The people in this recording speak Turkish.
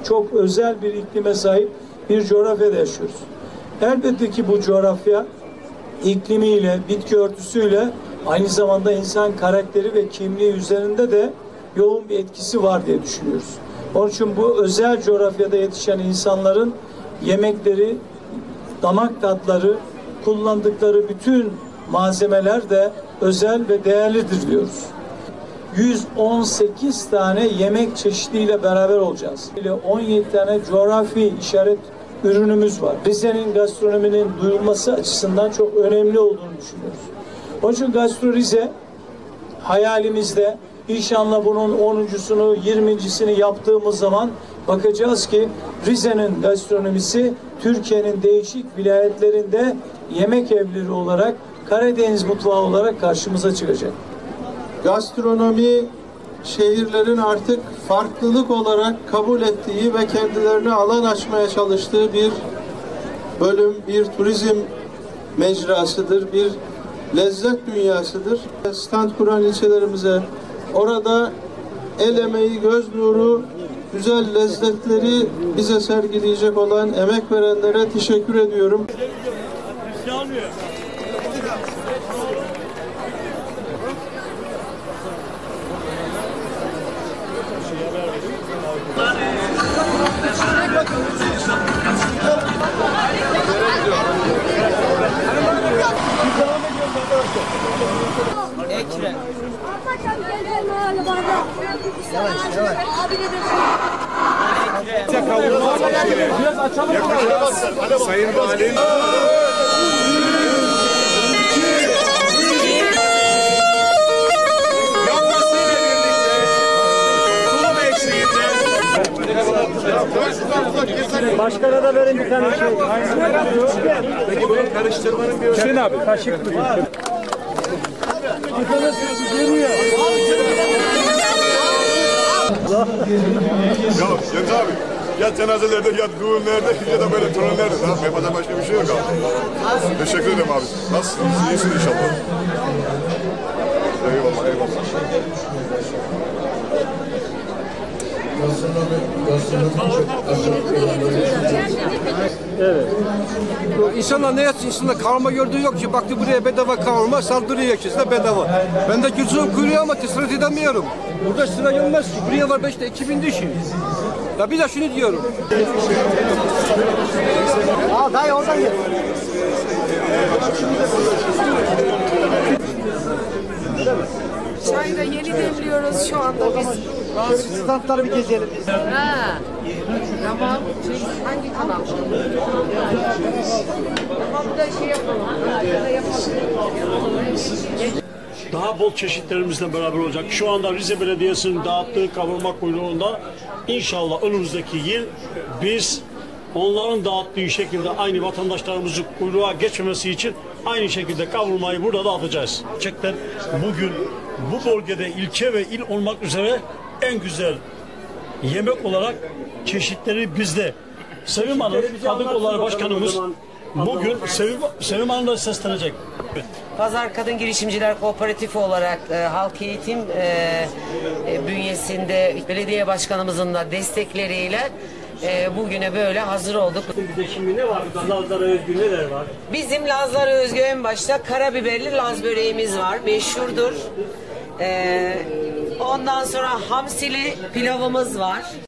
çok özel bir iklime sahip bir coğrafyada yaşıyoruz. Elbette ki bu coğrafya iklimiyle, bitki örtüsüyle aynı zamanda insan karakteri ve kimliği üzerinde de yoğun bir etkisi var diye düşünüyoruz. Onun için bu özel coğrafyada yetişen insanların yemekleri, damak tatları, kullandıkları bütün malzemeler de özel ve değerlidir diyoruz. 118 tane yemek çeşidiyle beraber olacağız. 17 tane coğrafi işaret ürünümüz var. Rize'nin gastronominin duyulması açısından çok önemli olduğunu düşünüyoruz. Onun için Gastro Rize hayalimizde, İnşallah bunun 10.sunu, 20.sini yaptığımız zaman bakacağız ki Rize'nin gastronomisi Türkiye'nin değişik vilayetlerinde yemek evleri olarak, Karadeniz mutfağı olarak karşımıza çıkacak. Gastronomi şehirlerin artık farklılık olarak kabul ettiği ve kendilerine alan açmaya çalıştığı bir bölüm, bir turizm mecrasıdır, bir lezzet dünyasıdır. Stand kuran ilçelerimize, orada el emeği, göz nuru, güzel lezzetleri bize sergileyecek olan emek verenlere teşekkür ediyorum. Ekrem. Biraz açalım. Sayın Valim. Başkana da verin bir tane şey. Peki bunu karıştırmanın bir Hüseyin abi. Kaşık mı? Geliyor. Ya Cengiz abi, ya cenazelerde ya düğünlerde ya da böyle törenlerde yapacak başka bir şey yok abi. Teşekkür ederim abi. Nasılsınız? İyisiniz inşallah. Eyvallah, eyvallah. Evet. İnsanlar ne yatsın? İnsanlar kavurma gördüğü yok ki. Baktı buraya bedava kavurma, saldırıyor herkesine bedava. Ben de gözüm kuyruğu ama tesirret edemiyorum. Burada sıra gelmez ki. Buraya var 5'te 2000 kişi. Ya bir de şunu diyorum. Aa, dayı oradan gel. Çayda yeni demliyoruz şu anda biz. Standları bir gezelim biz. Ha. Tamam. Hangi kanal? Tamam da şey yapalım. Daha bol çeşitlerimizle beraber olacak. Şu anda Rize Belediyesi'nin dağıttığı kavurma kuyruğunda inşallah önümüzdeki yıl biz onların dağıttığı şekilde aynı vatandaşlarımızın kuyruğa geçmemesi için aynı şekilde kavurmayı burada dağıtacağız. Gerçekten bugün bu bölgede ilçe ve il olmak üzere en güzel yemek olarak çeşitleri bizde. Sevim Hanım, Kadın Kolları Başkanımız bugün Sevim Hanım'la seslenecek. Evet. Pazar Kadın Girişimciler Kooperatifi olarak halk eğitim bünyesinde belediye başkanımızın da destekleriyle bugüne böyle hazır olduk. Bizde şimdi ne var? Lazlara özgü neler var? Bizim Lazlara özgü en başta karabiberli Laz böreğimiz var. Meşhurdur. Ondan sonra hamsili pilavımız var.